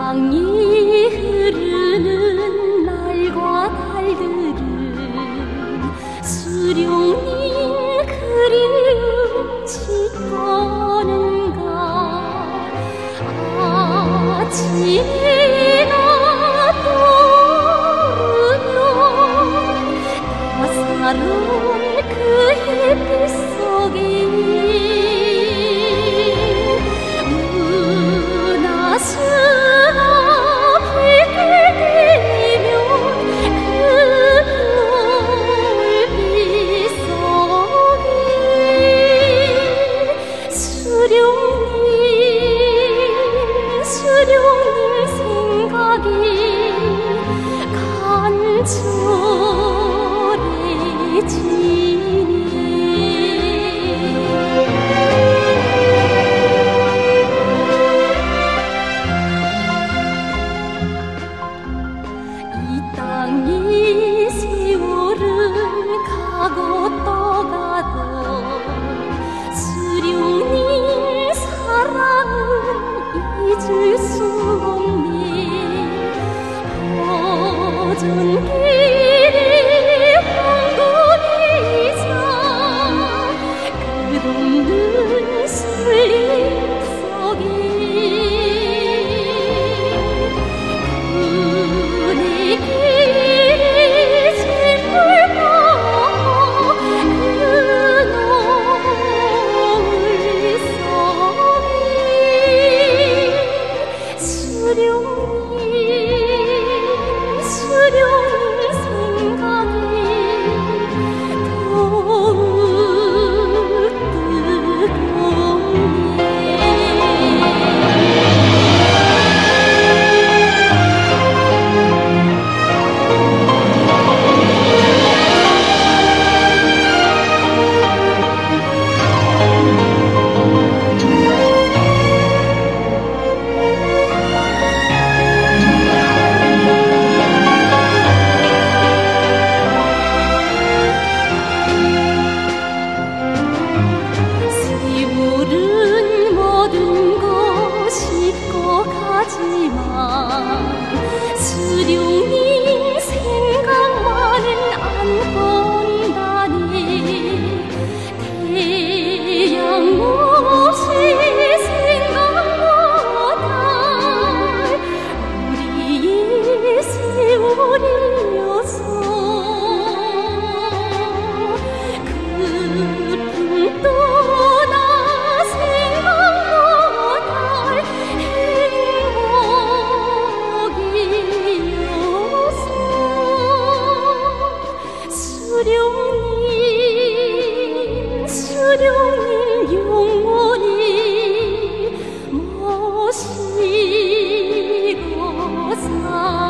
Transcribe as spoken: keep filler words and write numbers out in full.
땅이 흐르는 날과 달들은 수룡님 그리움 짓거는가. 아침이나 떠오르면 따사로운 그 햇빛 속에 땅이 세월은 가고 떠가도 수룡님 사랑은 잊을 수 없네. 버전길이 황금이자 끝없는 슬림 속에 수룡님 생각만은 안 본다니. 태양 없이 생각보다 우리의 세월이어서 급은 떠나 생각보다 수룡님 수룡님 영원히 모시고 사